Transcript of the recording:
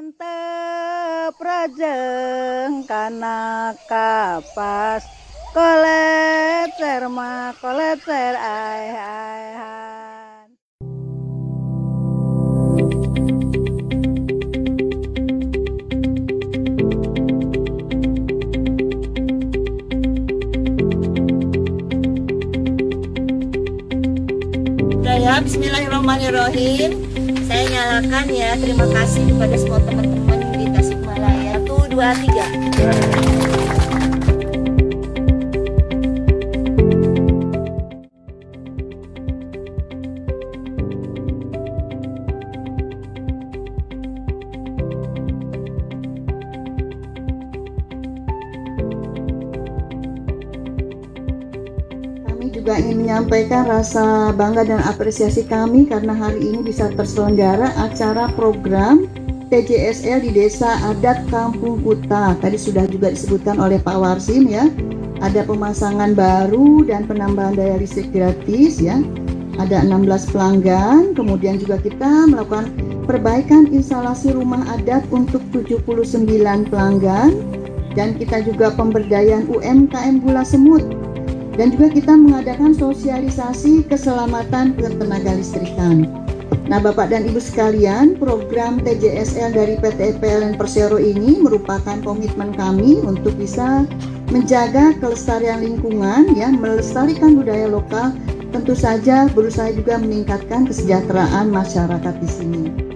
Ente prajeng kana kapas kolecer ma kolecer ai. Ya, bismillahirrahmanirrahim. Saya nyalakan ya. Terima kasih kepada semua teman-teman di Tasikmalaya. 1, 2, 3. Juga ingin menyampaikan rasa bangga dan apresiasi kami karena hari ini bisa terselenggara acara program TJSL di Desa Adat Kampung Kuta. Tadi sudah juga disebutkan oleh Pak Warsim ya. Ada pemasangan baru dan penambahan daya listrik gratis ya. Ada 16 pelanggan, kemudian juga kita melakukan perbaikan instalasi rumah adat untuk 79 pelanggan dan kita juga pemberdayaan UMKM gula semut. Dan juga kita mengadakan sosialisasi keselamatan ketenaga listrikan. Nah, Bapak dan Ibu sekalian, program TJSL dari PT PLN Persero ini merupakan komitmen kami untuk bisa menjaga kelestarian lingkungan, ya, melestarikan budaya lokal, tentu saja berusaha juga meningkatkan kesejahteraan masyarakat di sini.